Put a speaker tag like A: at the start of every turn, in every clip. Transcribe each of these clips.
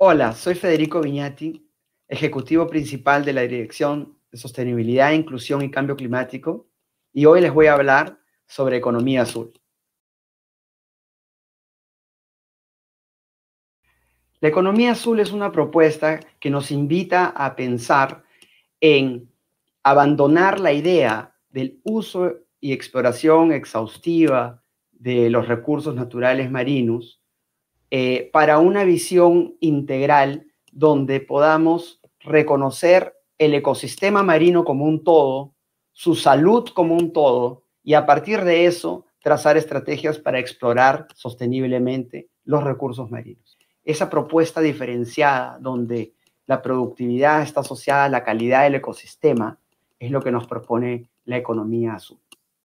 A: Hola, soy Federico Viñati, ejecutivo principal de la Dirección de Sostenibilidad, Inclusión y Cambio Climático, y hoy les voy a hablar sobre economía azul. La economía azul es una propuesta que nos invita a pensar en abandonar la idea del uso y exploración exhaustiva de los recursos naturales marinos para una visión integral donde podamos reconocer el ecosistema marino como un todo, su salud como un todo, y a partir de eso trazar estrategias para explorar sosteniblemente los recursos marinos. Esa propuesta diferenciada donde la productividad está asociada a la calidad del ecosistema es lo que nos propone la economía azul.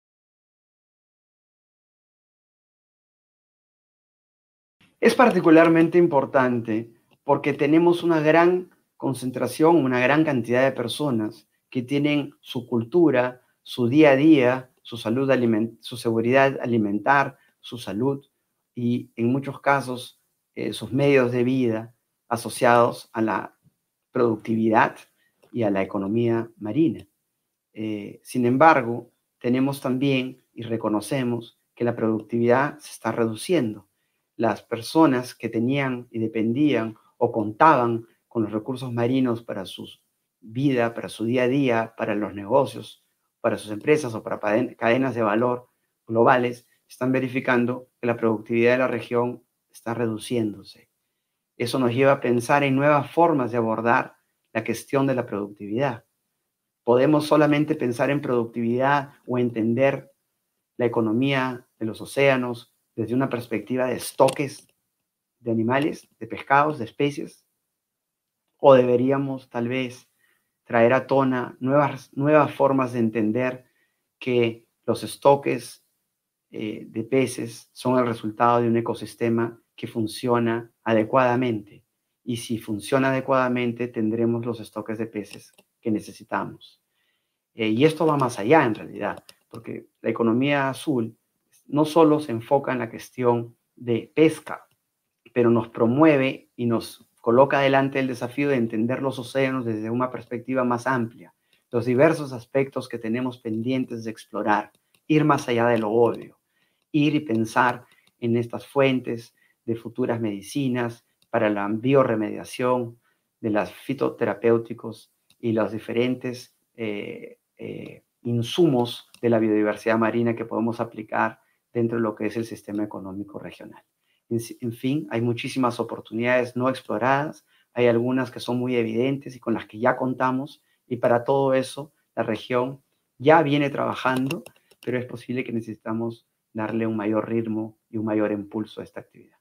A: Es particularmente importante porque tenemos una gran concentración, una gran cantidad de personas que tienen su cultura, su día a día, su salud, su seguridad alimentar, su salud y en muchos casos sus medios de vida asociados a la productividad y a la economía marina. Sin embargo, tenemos también y reconocemos que la productividad se está reduciendo. Las personas que tenían y dependían o contaban con los recursos marinos para su vida, para su día a día, para los negocios, para sus empresas o para cadenas de valor globales, están verificando que la productividad de la región está reduciéndose. Eso nos lleva a pensar en nuevas formas de abordar la cuestión de la productividad. Podemos solamente pensar en productividad o entender la economía de los océanos desde una perspectiva de estoques de animales, de pescados, de especies, o deberíamos tal vez traer a tona nuevas formas de entender que los estoques de peces son el resultado de un ecosistema que funciona adecuadamente. Y si funciona adecuadamente, tendremos los estoques de peces que necesitamos. Y esto va más allá en realidad, porque la economía azul no solo se enfoca en la cuestión de pesca, pero nos promueve y nos coloca delante el desafío de entender los océanos desde una perspectiva más amplia, los diversos aspectos que tenemos pendientes de explorar, ir más allá de lo obvio, ir y pensar en estas fuentes de futuras medicinas para la bioremediación, de las fitoterapéuticos y los diferentes insumos de la biodiversidad marina que podemos aplicar dentro de lo que es el sistema económico regional. En fin, hay muchísimas oportunidades no exploradas, hay algunas que son muy evidentes y con las que ya contamos, y para todo eso la región ya viene trabajando, pero es posible que necesitamos darle un mayor ritmo y un mayor impulso a esta actividad.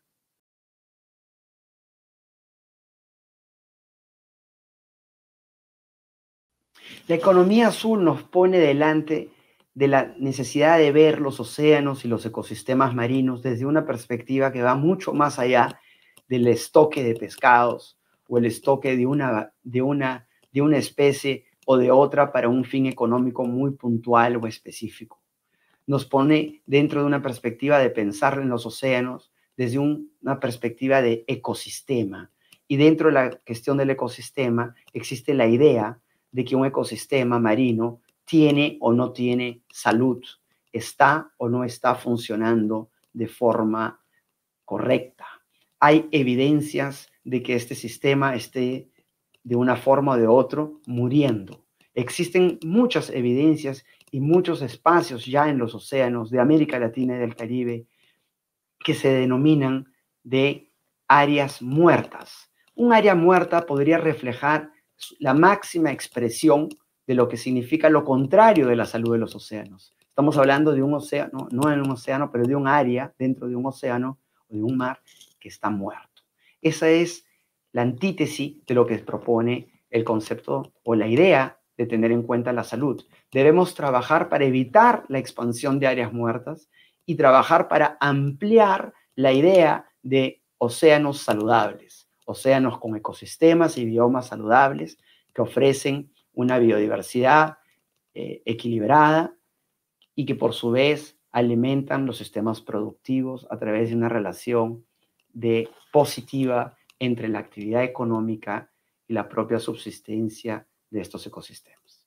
A: La economía azul nos pone delante de la necesidad de ver los océanos y los ecosistemas marinos desde una perspectiva que va mucho más allá del estoque de pescados o el estoque de una especie o de otra para un fin económico muy puntual o específico. Nos pone dentro de una perspectiva de pensar en los océanos desde una perspectiva de ecosistema. Y dentro de la cuestión del ecosistema existe la idea de que un ecosistema marino tiene o no tiene salud, está o no está funcionando de forma correcta. Hay evidencias de que este sistema esté de una forma o de otra muriendo. Existen muchas evidencias y muchos espacios ya en los océanos de América Latina y del Caribe que se denominan de áreas muertas. Un área muerta podría reflejar la máxima expresión de lo que significa lo contrario de la salud de los océanos. Estamos hablando de un océano, no en un océano, pero de un área dentro de un océano o de un mar que está muerto. Esa es la antítesis de lo que propone el concepto o la idea de tener en cuenta la salud. Debemos trabajar para evitar la expansión de áreas muertas y trabajar para ampliar la idea de océanos saludables, océanos con ecosistemas y biomas saludables que ofrecen una biodiversidad equilibrada y que por su vez alimentan los sistemas productivos a través de una relación de positiva entre la actividad económica y la propia subsistencia de estos ecosistemas.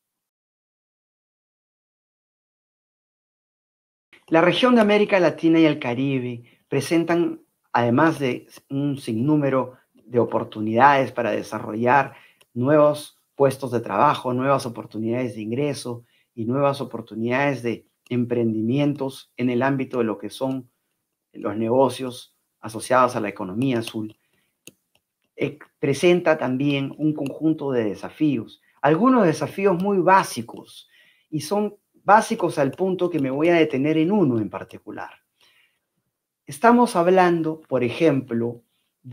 A: La región de América Latina y el Caribe presentan, además de un sinnúmero de oportunidades para desarrollar nuevos puestos de trabajo, nuevas oportunidades de ingreso y nuevas oportunidades de emprendimientos en el ámbito de lo que son los negocios asociados a la economía azul, presenta también un conjunto de desafíos, algunos desafíos muy básicos, y son básicos al punto que me voy a detener en uno en particular. Estamos hablando, por ejemplo,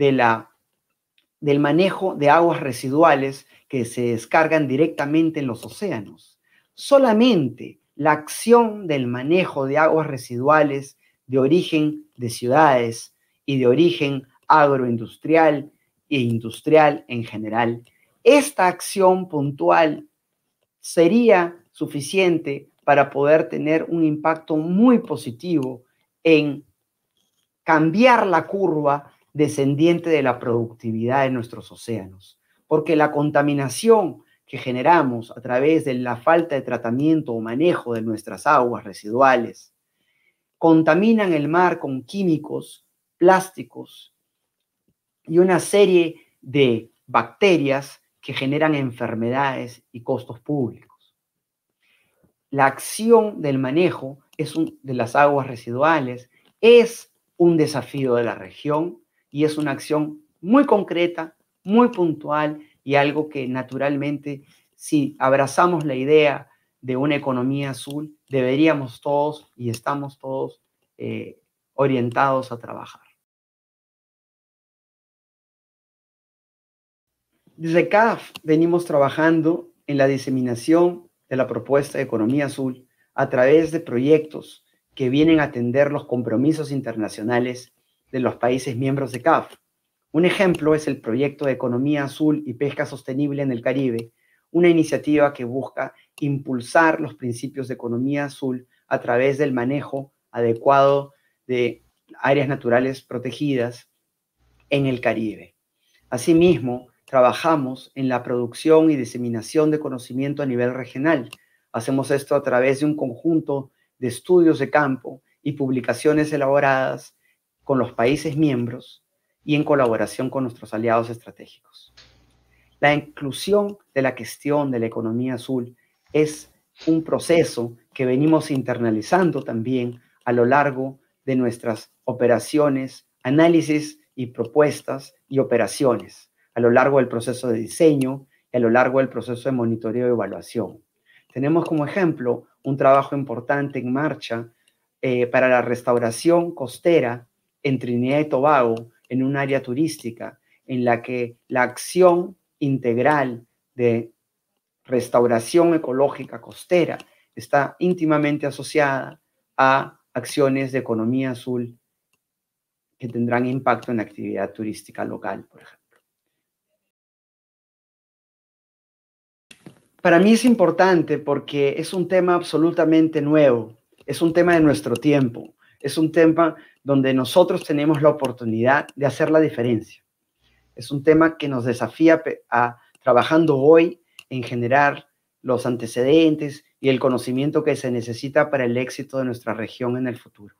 A: del manejo de aguas residuales que se descargan directamente en los océanos. Solamente la acción del manejo de aguas residuales de origen de ciudades y de origen agroindustrial e industrial en general, esta acción puntual sería suficiente para poder tener un impacto muy positivo en cambiar la curva descendiente de la productividad de nuestros océanos, porque la contaminación que generamos a través de la falta de tratamiento o manejo de nuestras aguas residuales contaminan el mar con químicos, plásticos y una serie de bacterias que generan enfermedades y costos públicos. La acción del manejo de las aguas residuales es un desafío de la región y es una acción muy concreta, muy puntual y algo que naturalmente, si abrazamos la idea de una economía azul, deberíamos todos y estamos todos orientados a trabajar. Desde CAF venimos trabajando en la diseminación de la propuesta de economía azul a través de proyectos que vienen a atender los compromisos internacionales de los países miembros de CAF. Un ejemplo es el proyecto de economía azul y pesca sostenible en el Caribe, una iniciativa que busca impulsar los principios de economía azul a través del manejo adecuado de áreas naturales protegidas en el Caribe. Asimismo, trabajamos en la producción y diseminación de conocimiento a nivel regional. Hacemos esto a través de un conjunto de estudios de campo y publicaciones elaboradas con los países miembros y en colaboración con nuestros aliados estratégicos. La inclusión de la cuestión de la economía azul es un proceso que venimos internalizando también a lo largo de nuestras operaciones, análisis y propuestas y operaciones, a lo largo del proceso de diseño y a lo largo del proceso de monitoreo y evaluación. Tenemos como ejemplo un trabajo importante en marcha para la restauración costera en Trinidad y Tobago, en un área turística, en la que la acción integral de restauración ecológica costera está íntimamente asociada a acciones de economía azul que tendrán impacto en la actividad turística local, por ejemplo. Para mí es importante porque es un tema absolutamente nuevo, es un tema de nuestro tiempo, es un tema donde nosotros tenemos la oportunidad de hacer la diferencia. Es un tema que nos desafía trabajando hoy en generar los antecedentes y el conocimiento que se necesita para el éxito de nuestra región en el futuro.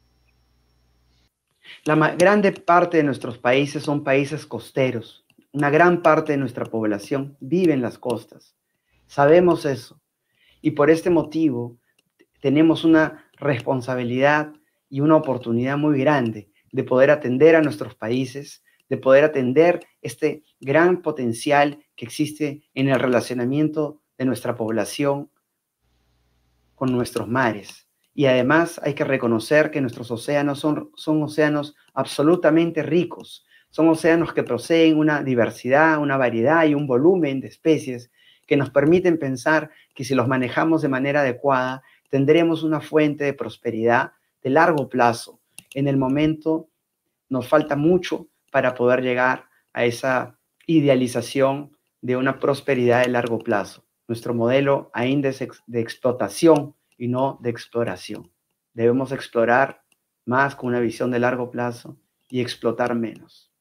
A: La grande parte de nuestros países son países costeros. Una gran parte de nuestra población vive en las costas. Sabemos eso. Y por este motivo tenemos una responsabilidad y una oportunidad muy grande de poder atender a nuestros países, de poder atender este gran potencial que existe en el relacionamiento de nuestra población con nuestros mares. Y además hay que reconocer que nuestros océanos son océanos absolutamente ricos. Son océanos que poseen una diversidad, una variedad y un volumen de especies que nos permiten pensar que si los manejamos de manera adecuada, tendremos una fuente de prosperidad de largo plazo. En el momento nos falta mucho para poder llegar a esa idealización de una prosperidad de largo plazo. Nuestro modelo ainda es de explotación y no de exploración. Debemos explorar más con una visión de largo plazo y explotar menos.